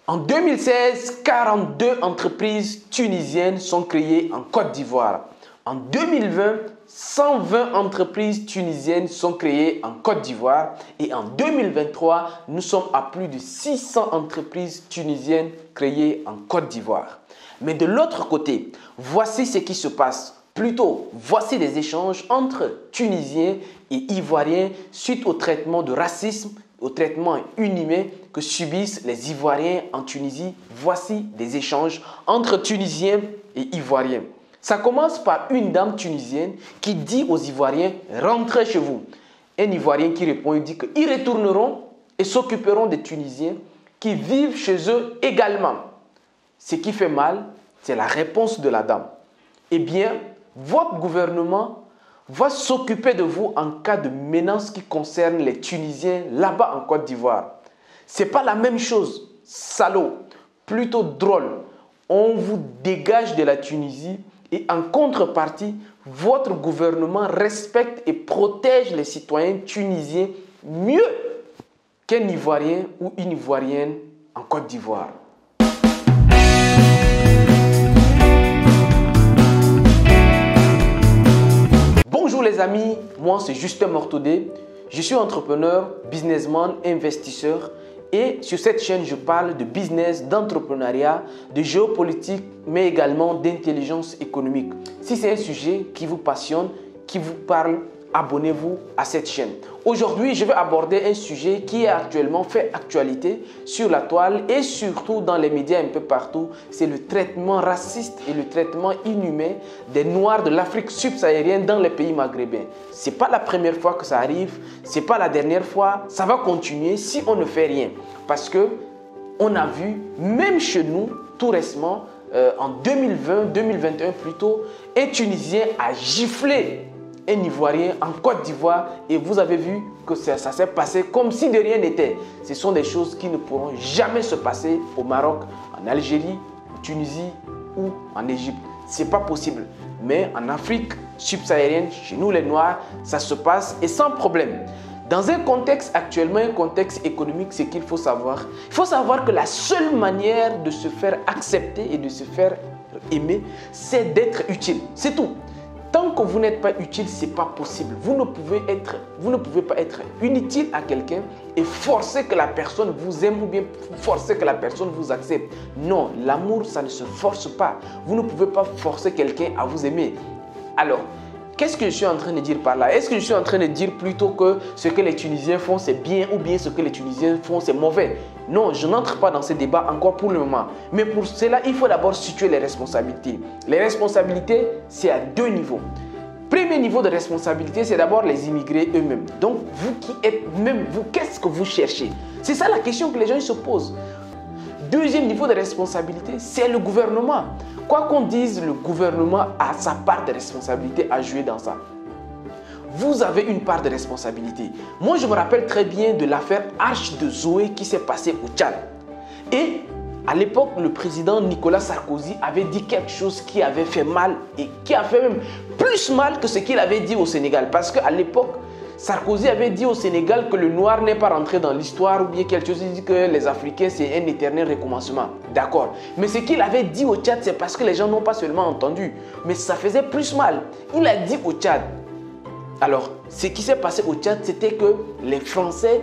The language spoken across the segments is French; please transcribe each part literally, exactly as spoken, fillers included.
En deux mille seize, quarante-deux entreprises tunisiennes sont créées en Côte d'Ivoire. En deux mille vingt, cent vingt entreprises tunisiennes sont créées en Côte d'Ivoire. Et en deux mille vingt-trois, nous sommes à plus de six cents entreprises tunisiennes créées en Côte d'Ivoire. Mais de l'autre côté, voici ce qui se passe. Plutôt, voici des échanges entre Tunisiens et Ivoiriens suite au traitement de racisme, au traitement inhumain que subissent les Ivoiriens en Tunisie. Voici des échanges entre Tunisiens et Ivoiriens. Ça commence par une dame tunisienne qui dit aux Ivoiriens « rentrez chez vous ». Un Ivoirien qui répond, il dit qu'ils retourneront et s'occuperont des Tunisiens qui vivent chez eux également. Ce qui fait mal, c'est la réponse de la dame. Eh bien, votre gouvernement va s'occuper de vous en cas de menace qui concerne les Tunisiens là-bas en Côte d'Ivoire. Ce n'est pas la même chose, salaud, plutôt drôle. On vous dégage de la Tunisie et en contrepartie, votre gouvernement respecte et protège les citoyens tunisiens mieux qu'un Ivoirien ou une Ivoirienne en Côte d'Ivoire. Bonjour les amis, moi c'est Justin Mortodé, je suis entrepreneur, businessman, investisseur et sur cette chaîne je parle de business, d'entrepreneuriat, de géopolitique mais également d'intelligence économique. Si c'est un sujet qui vous passionne, qui vous parle, abonnez-vous à cette chaîne. Aujourd'hui, je vais aborder un sujet qui est actuellement fait actualité sur la toile et surtout dans les médias un peu partout. C'est le traitement raciste et le traitement inhumain des Noirs de l'Afrique subsaharienne dans les pays maghrébins. Ce n'est pas la première fois que ça arrive, ce n'est pas la dernière fois, ça va continuer si on ne fait rien. Parce que on a vu, même chez nous, tout récemment, euh, en deux mille vingt, deux mille vingt et un plutôt, un Tunisien a giflé un Ivoirien en Côte d'Ivoire et vous avez vu que ça, ça s'est passé comme si de rien n'était. Ce sont des choses qui ne pourront jamais se passer au Maroc, en Algérie, en Tunisie ou en Égypte. Ce n'est pas possible. Mais en Afrique subsaharienne, chez nous les Noirs, ça se passe et sans problème. Dans un contexte actuellement, un contexte économique, c'est qu'il faut savoir. Il faut savoir que la seule manière de se faire accepter et de se faire aimer, c'est d'être utile. C'est tout. Tant que vous n'êtes pas utile, ce n'est pas possible. Vous ne, pouvez être, vous ne pouvez pas être inutile à quelqu'un et forcer que la personne vous aime ou bien forcer que la personne vous accepte. Non, l'amour, ça ne se force pas. Vous ne pouvez pas forcer quelqu'un à vous aimer. Alors, qu'est-ce que je suis en train de dire par là? Est-ce que je suis en train de dire plutôt que ce que les Tunisiens font, c'est bien ou bien ce que les Tunisiens font, c'est mauvais? Non, je n'entre pas dans ce débat encore pour le moment. Mais pour cela, il faut d'abord situer les responsabilités. Les responsabilités, c'est à deux niveaux. Premier niveau de responsabilité, c'est d'abord les immigrés eux-mêmes. Donc, vous qui êtes même, vous, qu'est-ce que vous cherchez? C'est ça la question que les gens se posent. Deuxième niveau de responsabilité, c'est le gouvernement. Quoi qu'on dise, le gouvernement a sa part de responsabilité à jouer dans ça. Vous avez une part de responsabilité. Moi, je me rappelle très bien de l'affaire Arche de Zoé qui s'est passée au Tchad. Et à l'époque, le président Nicolas Sarkozy avait dit quelque chose qui avait fait mal et qui a fait même plus mal que ce qu'il avait dit au Sénégal. Parce qu'à l'époque, Sarkozy avait dit au Sénégal que le noir n'est pas rentré dans l'histoire ou bien quelque chose. Il dit que les Africains, c'est un éternel recommencement. D'accord. Mais ce qu'il avait dit au Tchad, c'est parce que les gens n'ont pas seulement entendu. Mais ça faisait plus mal. Il a dit au Tchad. Alors, ce qui s'est passé au Tchad, c'était que les Français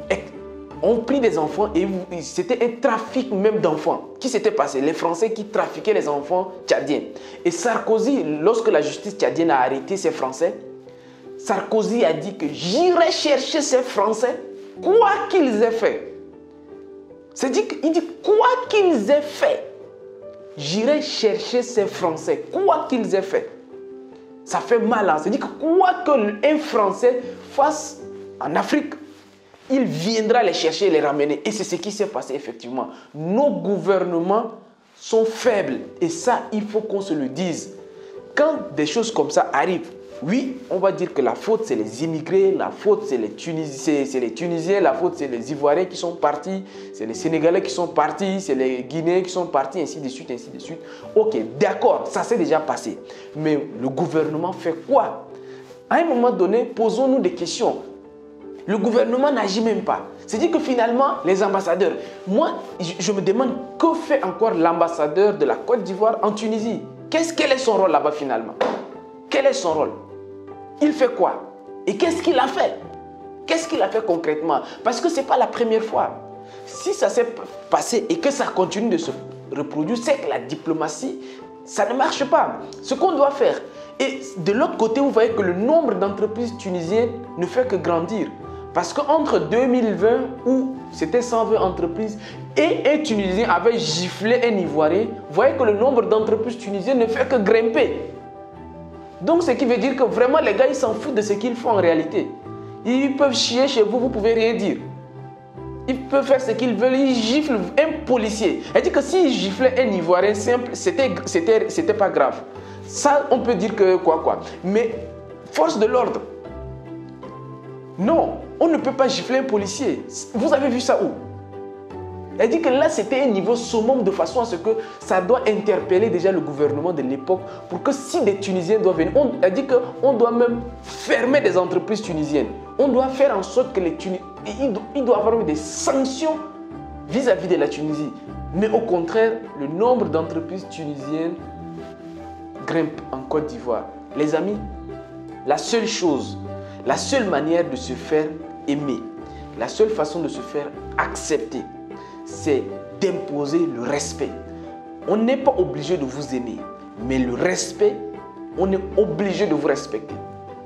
ont pris des enfants et c'était un trafic même d'enfants qui s'était passé. Les Français qui trafiquaient les enfants tchadiens. Et Sarkozy, lorsque la justice tchadienne a arrêté ces Français, Sarkozy a dit que j'irai chercher ces Français, quoi qu'ils aient fait. C'est-à-dire qu'il dit quoi qu'ils aient fait, j'irai chercher ces Français, quoi qu'ils aient fait. Ça fait mal, hein? C'est-à-dire que quoi qu'un Français fasse en Afrique, il viendra les chercher et les ramener. Et c'est ce qui s'est passé effectivement. Nos gouvernements sont faibles. Et ça, il faut qu'on se le dise. Quand des choses comme ça arrivent, oui, on va dire que la faute, c'est les immigrés, la faute, c'est les Tunisiens, c'est les Tunisiens, la faute, c'est les Ivoiriens qui sont partis, c'est les Sénégalais qui sont partis, c'est les Guinéens qui sont partis, ainsi de suite, ainsi de suite. Ok, d'accord, ça s'est déjà passé. Mais le gouvernement fait quoi? À un moment donné, posons-nous des questions. Le gouvernement n'agit même pas. C'est-à-dire que finalement, les ambassadeurs, moi, je me demande que fait encore l'ambassadeur de la Côte d'Ivoire en Tunisie? Qu'est-ce, quel est son rôle là-bas finalement? Quel est son rôle? Il fait quoi? Et qu'est-ce qu'il a fait? Qu'est-ce qu'il a fait concrètement? Parce que ce n'est pas la première fois. Si ça s'est passé et que ça continue de se reproduire, c'est que la diplomatie, ça ne marche pas. Ce qu'on doit faire. Et de l'autre côté, vous voyez que le nombre d'entreprises tunisiennes ne fait que grandir. Parce qu'entre deux mille vingt, où c'était cent vingt entreprises, et un Tunisien avait giflé un Ivoirien, vous voyez que le nombre d'entreprises tunisiennes ne fait que grimper. Donc, ce qui veut dire que vraiment, les gars, ils s'en foutent de ce qu'ils font en réalité. Ils peuvent chier chez vous, vous ne pouvez rien dire. Ils peuvent faire ce qu'ils veulent, ils giflent un policier. Elle dit que s'ils giflaient un Ivoirien simple, c'était, c'était, c'était pas grave. Ça, on peut dire que quoi, quoi. Mais, force de l'ordre, non, on ne peut pas gifler un policier. Vous avez vu ça où? Elle dit que là, c'était un niveau summum de façon à ce que ça doit interpeller déjà le gouvernement de l'époque pour que si des Tunisiens doivent venir, on, elle dit qu'on doit même fermer des entreprises tunisiennes. On doit faire en sorte que les Tunisiens, il doit, il doit y avoir des sanctions vis-à-vis de la Tunisie. Mais au contraire, le nombre d'entreprises tunisiennes grimpe en Côte d'Ivoire. Les amis, la seule chose, la seule manière de se faire aimer, la seule façon de se faire accepter, c'est d'imposer le respect. On n'est pas obligé de vous aimer, mais le respect, on est obligé de vous respecter.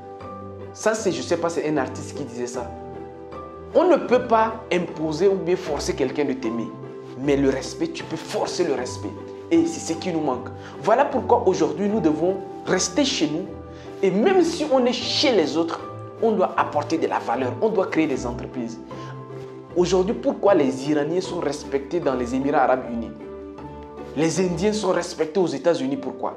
Ça, c'est, je ne sais pas, c'est un artiste qui disait ça. On ne peut pas imposer ou bien forcer quelqu'un de t'aimer, mais le respect, tu peux forcer le respect. Et c'est ce qui nous manque. Voilà pourquoi aujourd'hui, nous devons rester chez nous. Et même si on est chez les autres, on doit apporter de la valeur, on doit créer des entreprises. Aujourd'hui, pourquoi les Iraniens sont respectés dans les Émirats Arabes Unis? Les Indiens sont respectés aux États-Unis, pourquoi?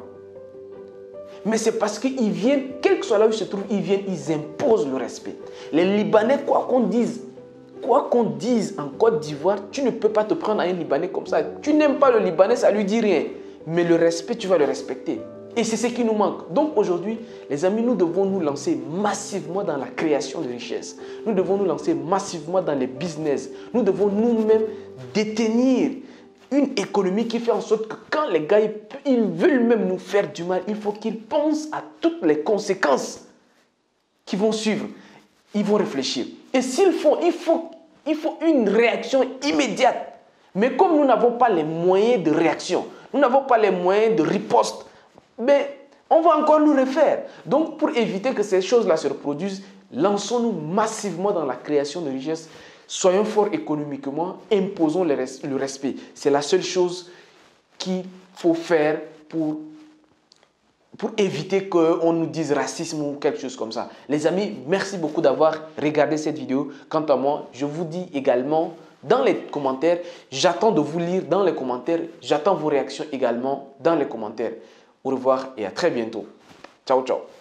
Mais c'est parce qu'ils viennent, quel que soit là où ils se trouvent, ils viennent, ils imposent le respect. Les Libanais, quoi qu'on dise, quoi qu'on dise en Côte d'Ivoire, tu ne peux pas te prendre à un Libanais comme ça. Tu n'aimes pas le Libanais, ça ne lui dit rien. Mais le respect, tu vas le respecter. Et c'est ce qui nous manque. Donc aujourd'hui, les amis, nous devons nous lancer massivement dans la création de richesses. Nous devons nous lancer massivement dans les business. Nous devons nous-mêmes détenir une économie qui fait en sorte que quand les gars, ils veulent même nous faire du mal, il faut qu'ils pensent à toutes les conséquences qui vont suivre. Ils vont réfléchir. Et s'ils font, il faut, il faut une réaction immédiate. Mais comme nous n'avons pas les moyens de réaction, nous n'avons pas les moyens de riposte, mais on va encore nous refaire. Donc, pour éviter que ces choses-là se reproduisent, lançons-nous massivement dans la création de richesses. Soyons forts économiquement, imposons le, res le respect. C'est la seule chose qu'il faut faire pour, pour éviter qu'on nous dise racisme ou quelque chose comme ça. Les amis, merci beaucoup d'avoir regardé cette vidéo. Quant à moi, je vous dis également dans les commentaires, j'attends de vous lire dans les commentaires. J'attends vos réactions également dans les commentaires. Au revoir et à très bientôt. Ciao, ciao.